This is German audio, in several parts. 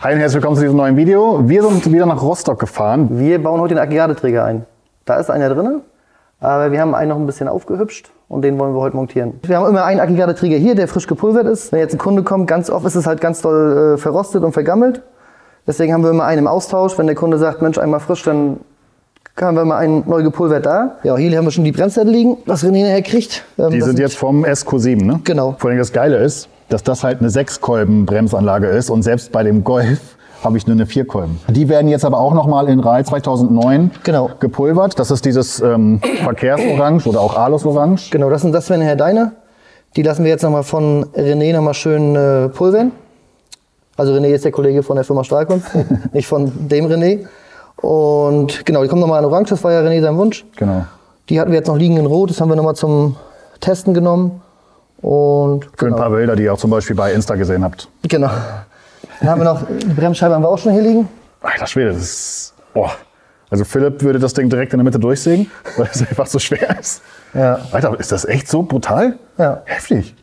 Hi und herzlich willkommen zu diesem neuen Video. Wir sind wieder nach Rostock gefahren. Wir bauen heute den Aggregateträger ein. Da ist einer drin, aber wir haben einen noch ein bisschen aufgehübscht und den wollen wir heute montieren. Wir haben immer einen Aggregateträger hier, der frisch gepulvert ist. Wenn jetzt ein Kunde kommt, ganz oft ist es halt ganz doll verrostet und vergammelt. Deswegen haben wir immer einen im Austausch. Wenn der Kunde sagt, Mensch, einmal frisch, dann haben wir mal einen neu gepulvert da. Ja, hier haben wir schon die Bremssätze liegen, was René nachher kriegt. Die sind jetzt vom SQ7, ne? Genau. Vor allem das Geile ist, dass das halt eine 6-Kolben-Bremsanlage ist und selbst bei dem Golf habe ich nur eine 4-Kolben. Die werden jetzt aber auch nochmal in RAL 2009 gepulvert. Das ist dieses Verkehrsorange oder auch Alus-Orange. Genau, das wären nachher deine. Die lassen wir jetzt nochmal von René nochmal schön pulvern. Also René ist der Kollege von der Firma Stahlkunst, nicht von dem René. Und genau, die kommen nochmal in Orange, das war ja René sein Wunsch. Genau. Die hatten wir jetzt noch liegen in Rot, das haben wir nochmal zum Testen genommen. Und für ein paar Bilder, die ihr auch zum Beispiel bei Insta gesehen habt. Genau. Dann haben wir noch, die Bremsscheibe haben wir auch schon hier liegen. Alter Schwede, das ist, oh. Also Philipp würde das Ding direkt in der Mitte durchsägen, weil es einfach so schwer ist. Ja. Alter, ist das echt so brutal? Ja. Heftig.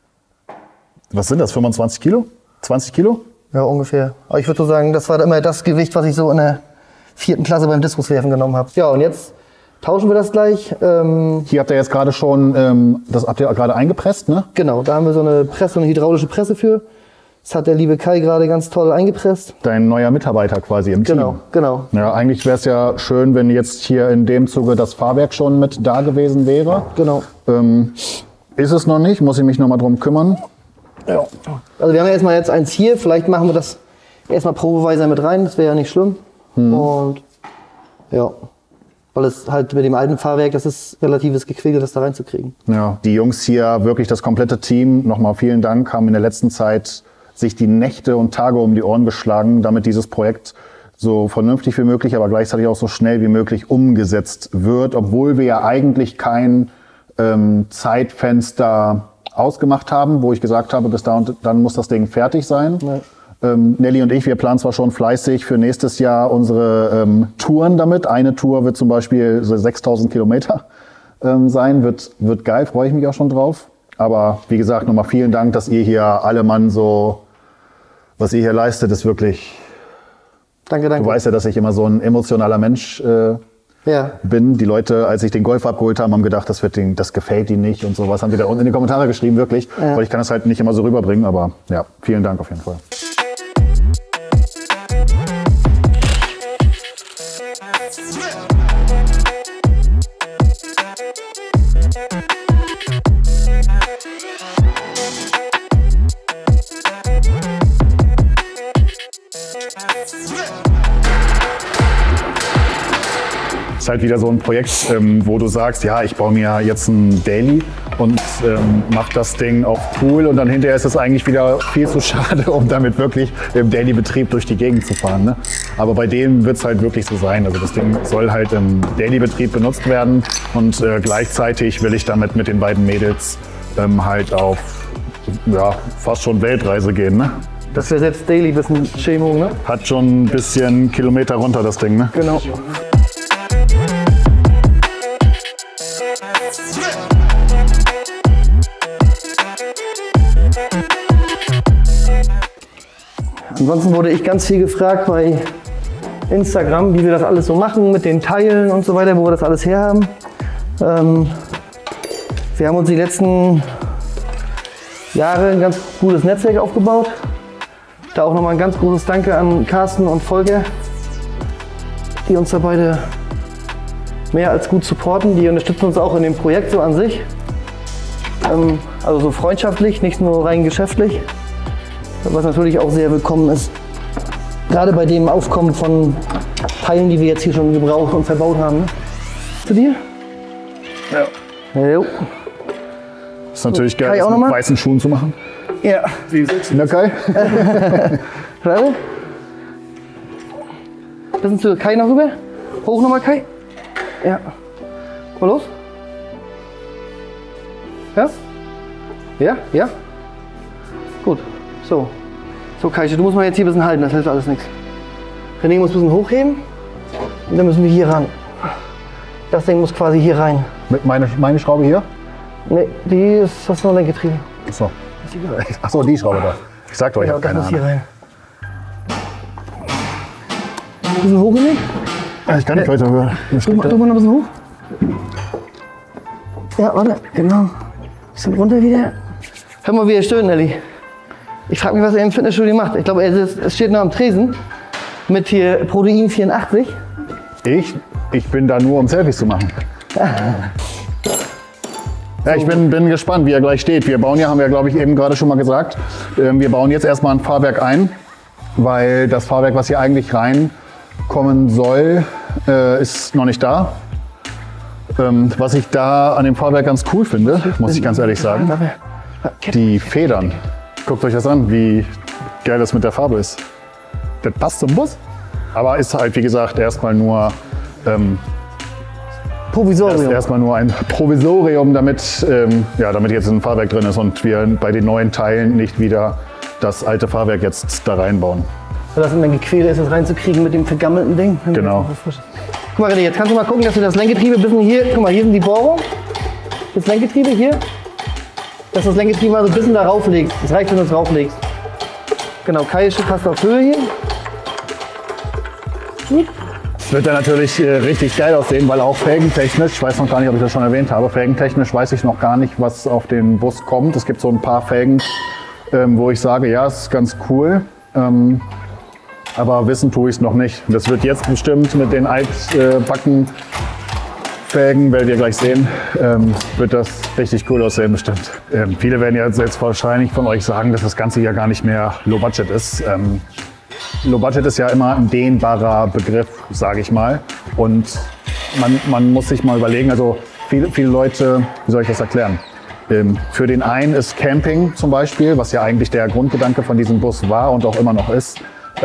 Was sind das, 25 Kilo? 20 Kilo? Ja, ungefähr. Aber ich würde so sagen, das war immer das Gewicht, was ich so in der 4. Klasse beim Diskuswerfen genommen habe. Ja, und jetzt tauschen wir das gleich. Hier habt ihr jetzt gerade schon, das habt ihr gerade eingepresst, ne? Genau, da haben wir so eine Presse, eine hydraulische Presse für. Das hat der liebe Kai gerade ganz toll eingepresst. Dein neuer Mitarbeiter quasi im Team. Genau, genau. Ja, eigentlich wäre es ja schön, wenn jetzt hier in dem Zuge das Fahrwerk schon mit da gewesen wäre. Genau. Ist es noch nicht, muss ich mich noch mal drum kümmern. Ja. Also wir haben ja erstmal jetzt eins hier, vielleicht machen wir das erstmal probeweise mit rein, das wäre ja nicht schlimm. Und ja, weil es halt mit dem alten Fahrwerk, das ist relatives Gequickel, das da reinzukriegen. Ja, die Jungs hier, wirklich das komplette Team, nochmal vielen Dank, haben in der letzten Zeit sich die Nächte und Tage um die Ohren geschlagen, damit dieses Projekt so vernünftig wie möglich, aber gleichzeitig auch so schnell wie möglich umgesetzt wird, obwohl wir ja eigentlich kein Zeitfenster ausgemacht haben, wo ich gesagt habe, bis da und dann muss das Ding fertig sein. Ja. Nelly und ich, wir planen zwar schon fleißig für nächstes Jahr unsere Touren damit. Eine Tour wird zum Beispiel so 6000 Kilometer sein, wird geil, freue ich mich auch schon drauf. Aber wie gesagt, nochmal vielen Dank, dass ihr hier alle Mann so, was ihr hier leistet, ist wirklich... Danke, danke. Du weißt ja, dass ich immer so ein emotionaler Mensch bin. Die Leute, als ich den Golf abgeholt habe, haben gedacht, das gefällt ihnen nicht und sowas. Haben die da unten in die Kommentare geschrieben, wirklich. Ja. Weil ich kann das halt nicht immer so rüberbringen, aber ja, vielen Dank auf jeden Fall. Ist halt wieder so ein Projekt, wo du sagst, ja, ich baue mir jetzt ein Daily und mache das Ding auch cool und dann hinterher ist es eigentlich wieder viel zu schade, um damit wirklich im Daily-Betrieb durch die Gegend zu fahren. Ne? Aber bei dem wird es halt wirklich so sein. Also das Ding soll halt im Daily-Betrieb benutzt werden und gleichzeitig will ich damit mit den beiden Mädels halt auf fast schon Weltreise gehen. Ne? Das wäre selbst Daily ein bisschen Schämung, ne? Hat schon ein bisschen Kilometer runter, das Ding, ne? Genau. Ansonsten wurde ich ganz viel gefragt bei Instagram, wie wir das alles so machen mit den Teilen und so weiter, wo wir das alles herhaben. Wir haben uns die letzten Jahre ein ganz gutes Netzwerk aufgebaut. Da auch nochmal ein ganz großes Danke an Carsten und Volker, die uns da beide mehr als gut supporten. Die unterstützen uns auch in dem Projekt so an sich. Also so freundschaftlich, nicht nur rein geschäftlich. Was natürlich auch sehr willkommen ist. Gerade bei dem Aufkommen von Teilen, die wir jetzt hier schon gebraucht und verbaut haben. Ne? Zu dir? Ja. Jo. Ist natürlich geil, das mit weißen Schuhen zu machen. Ja. Wie sexy. Na Kai? Warte. Bisschen zu Kai noch rüber. Hoch nochmal, Kai. Ja. Mal los. Ja? Ja? Ja? Gut. So. So, Kai, du musst mal jetzt hier ein bisschen halten, das hilft alles nichts. René muss ein bisschen hochheben und dann müssen wir hier ran. Das Ding muss quasi hier rein. Mit meine Schraube hier? Ne, die ist das nur Lenkgetriebe. Achso. Achso, die Schraube da. Ich sagte euch, ich habe keine Ahnung. Hier rein. Ein bisschen hoch, René? Ich kann nicht weiter hören. Drück mal noch ein bisschen hoch. Ja, warte, genau. Ein bisschen runter wieder. Hör mal, wie er stöhnt, Nelly. Ich frage mich, was er im Fitnessstudio macht. Ich glaube, es steht noch am Tresen mit hier Protein 84. Ich bin da nur, um Selfies zu machen. Ja, ich bin gespannt, wie er gleich steht. Wir bauen ja, haben wir glaube ich eben gerade schon mal gesagt, wir bauen jetzt erstmal ein Fahrwerk ein, weil das Fahrwerk, was hier eigentlich reinkommen soll, ist noch nicht da. Was ich da an dem Fahrwerk ganz cool finde, muss ich ganz ehrlich sagen, die Federn. Guckt euch das an, wie geil das mit der Farbe ist. Das passt zum Bus. Aber ist halt, wie gesagt, erstmal nur Provisorium. Erstmal nur ein Provisorium, damit, damit jetzt ein Fahrwerk drin ist und wir bei den neuen Teilen nicht wieder das alte Fahrwerk jetzt da reinbauen. Weil das immer gequält ist, das reinzukriegen mit dem vergammelten Ding. Genau. Guck mal, René, jetzt kannst du mal gucken, dass du das Lenkgetriebe ein bisschen hier, guck mal, hier sind die Bohrungen. Das Lenkgetriebe hier, dass du das Lenkgetriebe mal so ein bisschen da rauflegst. Das reicht, wenn du es rauflegst. Genau, Keilstück hast du auf Höhe hier. Gut. Es wird dann natürlich richtig geil aussehen, weil auch felgentechnisch, ich weiß noch gar nicht, ob ich das schon erwähnt habe, felgentechnisch weiß ich noch gar nicht, was auf den Bus kommt. Es gibt so ein paar Felgen, wo ich sage, ja, es ist ganz cool. Aber wissen tue ich es noch nicht. Das wird jetzt bestimmt mit den altbacken Felgen, werdet ihr gleich sehen, wird das richtig cool aussehen bestimmt. Viele werden jetzt wahrscheinlich von euch sagen, dass das Ganze ja gar nicht mehr Low Budget ist. Low Budget ist ja immer ein dehnbarer Begriff, sage ich mal. Und man muss sich mal überlegen, also viele Leute, wie soll ich das erklären? Für den einen ist Camping zum Beispiel, was ja eigentlich der Grundgedanke von diesem Bus war und auch immer noch ist.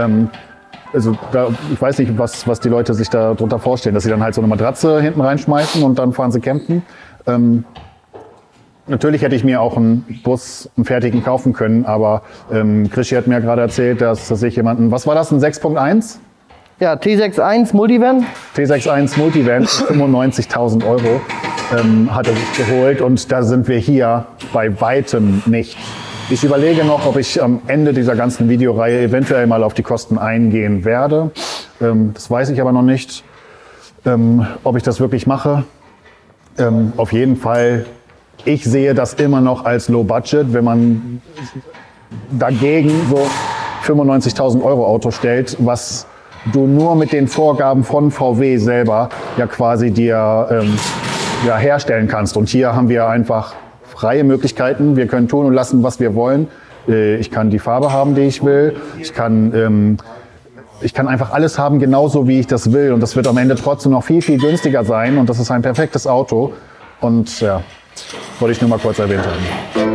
Ich weiß nicht, was die Leute sich darunter vorstellen, dass sie dann halt so eine Matratze hinten reinschmeißen und dann fahren sie campen. Natürlich hätte ich mir auch einen Bus, einen fertigen kaufen können, aber Krischi hat mir gerade erzählt, dass sich jemanden, was war das, ein 6.1? Ja, T61 Multivan. T61 Multivan, 95.000 Euro hat er sich geholt und da sind wir hier bei weitem nicht. Ich überlege noch, ob ich am Ende dieser ganzen Videoreihe eventuell mal auf die Kosten eingehen werde. Das weiß ich aber noch nicht, ob ich das wirklich mache. Auf jeden Fall, ich sehe das immer noch als Low Budget, wenn man dagegen so 95.000 Euro Auto stellt, was du nur mit den Vorgaben von VW selber ja quasi dir herstellen kannst. Und hier haben wir einfach freie Möglichkeiten. Wir können tun und lassen, was wir wollen. Ich kann die Farbe haben, die ich will. Ich kann einfach alles haben, genauso wie ich das will. Und das wird am Ende trotzdem noch viel, viel günstiger sein. Und das ist ein perfektes Auto. Und ja, wollte ich nur mal kurz erwähnt haben.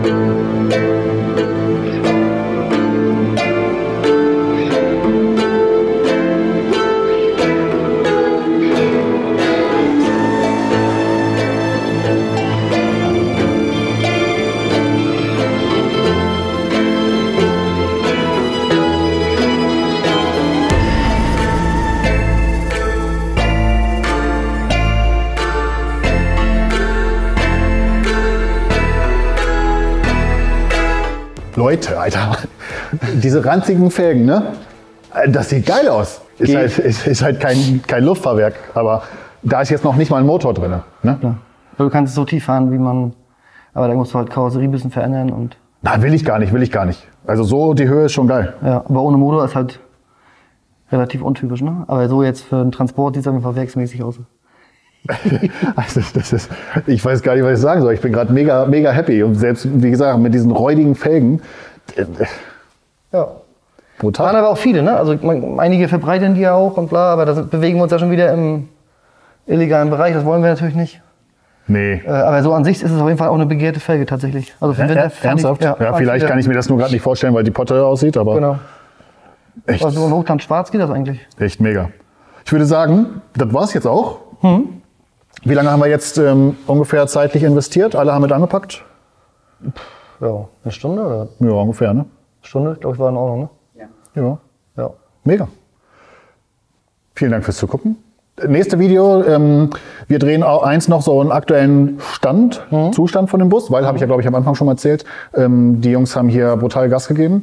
Leute, Alter, diese ranzigen Felgen, ne? Das sieht geil aus. Ist halt kein Luftfahrwerk, aber da ist jetzt noch nicht mal ein Motor drin. Ne? Ja. Du kannst es so tief fahren, wie man, aber da musst du halt Karosserie ein bisschen verändern. Und na, will ich gar nicht. Also so die Höhe ist schon geil. Ja, aber ohne Motor ist halt relativ untypisch, ne? Aber so jetzt für den Transport sieht es auf jeden Fall werksmäßig aus. Also ich weiß gar nicht, was ich sagen soll. Ich bin gerade mega, mega happy. Und selbst, wie gesagt, mit diesen räudigen Felgen. Ja. Brutal. Waren aber auch viele, ne? Also einige verbreitern die ja auch und bla, aber da bewegen wir uns ja schon wieder im illegalen Bereich. Das wollen wir natürlich nicht. Nee. Aber so an sich ist es auf jeden Fall auch eine begehrte Felge tatsächlich. Also für Winter ernsthaft? Ja, vielleicht kann ich mir das nur gerade nicht vorstellen, weil die Potte aussieht, aber. Genau. Echt. Also in Hochland schwarz geht das eigentlich. Echt mega. Ich würde sagen, das war's jetzt auch. Wie lange haben wir jetzt ungefähr zeitlich investiert? Alle haben mit angepackt? Ja, eine Stunde oder? Ja, ungefähr, ne? Stunde, ich glaube, ich war in Ordnung, ne? Ja. Mega. Vielen Dank fürs Zugucken. Nächste Video, wir drehen auch eins noch so einen aktuellen Zustand von dem Bus, weil, habe ich ja glaube ich am Anfang schon mal erzählt, die Jungs haben hier brutal Gas gegeben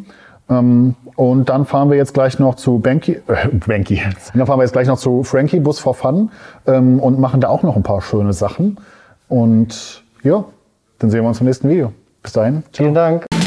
Und dann fahren wir jetzt gleich noch zu Banky. Dann fahren wir jetzt gleich noch zu Frankie, Bus for Fun, und machen da auch noch ein paar schöne Sachen. Und ja, dann sehen wir uns im nächsten Video. Bis dahin. Vielen Dank.